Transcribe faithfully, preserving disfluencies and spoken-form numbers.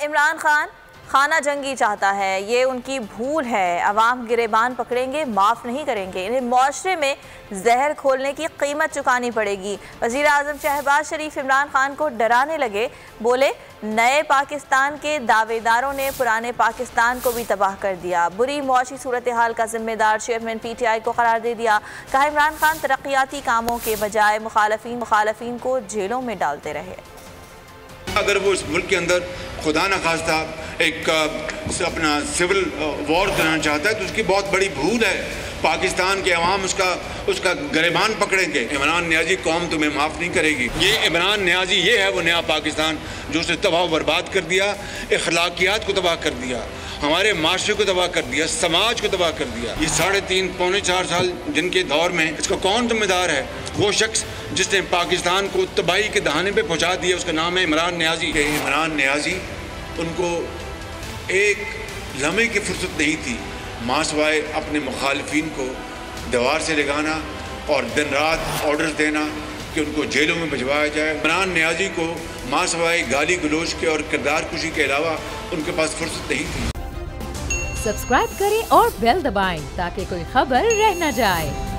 इमरान खान खाना जंगी चाहता है, ये उनकी भूल है। अवाम गिरेबान पकड़ेंगे, माफ़ नहीं करेंगे। इन्हें माशरे में जहर खोलने की कीमत चुकानी पड़ेगी। वज़ीर आज़म शहबाज शरीफ इमरान खान को डराने लगे, बोले नए पाकिस्तान के दावेदारों ने पुराने पाकिस्तान को भी तबाह कर दिया। बुरी मुआशी सूरत हाल का जिम्मेदार चेयरमैन पी टी आई को करार दे दिया। कहा इमरान खान तरक्याती कामों के बजाय मुखालफीन मुखालफीन को जेलों में डालते रहे। अगर वो इस मुल्क के अंदर खुदा न खास्ता एक अपना सिविल वॉर करना चाहता है तो उसकी बहुत बड़ी भूल है। पाकिस्तान के अवाम उसका उसका गिरेबान पकड़ेंगे। इमरान नियाजी कौम तुम्हें माफ़ नहीं करेगी। ये इमरान नियाजी ये है वो नया पाकिस्तान जो उसने तबाह बर्बाद कर दिया, अखलाकियात को तबाह कर दिया, हमारे माशरे को तबाह कर दिया, समाज को तबाह कर दिया। ये साढ़े तीन पौने चार साल जिनके दौर में इसका कौन जिम्मेदार है? वो शख्स जिसने पाकिस्तान को तबाही के दहाने पे पहुंचा दिया, उसका नाम है इमरान नियाजी। इमरान नियाजी उनको एक लम्हे की फुर्सत नहीं थी मासवाए अपने मुखालफिन को दीवार से लगाना और दिन रात ऑर्डर्स देना कि उनको जेलों में भिजवाया जाए। इमरान नियाजी को मासवाए गाली गलोच के और किरदार कुशी के अलावा उनके पास फुर्सत नहीं थी। सब्सक्राइब करें और बेल दबाएं ताकि कोई खबर रह न जाए।